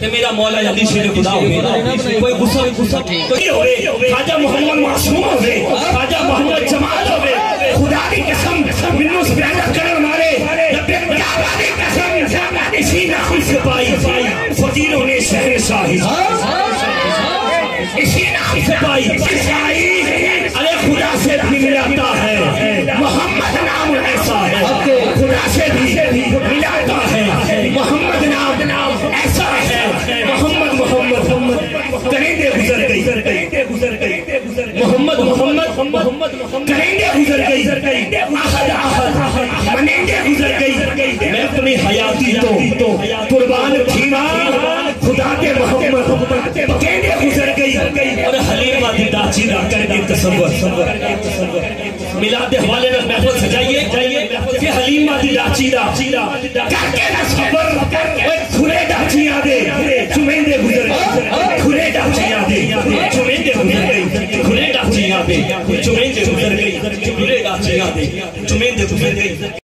کہ میرا مولا علی شیر خدا ہوئے کوئی غصہ کوئی ہوئے خواجہ محمد معصوم ہوئے خواجہ محمد جمال ہوئے خدا کی قسم منوں سے پیدا کرن مارے کعبہ کی قسم اسی نام سے پائی فقیروں نے شہنشاہی اسی نام سے پائی ارے خدا سے بھی ملاتا ہے محمد نام ایسا ہے خدا سے بھی ملاتا ہے محمد نام ایسا ہے محمد کریں گزر گئی محمد کریں گزر گئی احد منیں گے گزر گئی میں اپنی حیاتی تو قربان تھینا خدا کے محمد کہیں گے گزر گئی اور حلیمہ دی داچیدہ کر کے تصور میلاد حوالے میں محفل سجائیے کہ حلیمہ دی داچیدہ کر کے تصور کھلے ڈاچیاں دے چمیندے گزر گئی کھلے ڈاچیاں دے چمیندے گزر گئی کھلے ڈاچیاں دے چمیندے گزر گئی کھلے ڈاچیاں دے چمیندے گزر گئی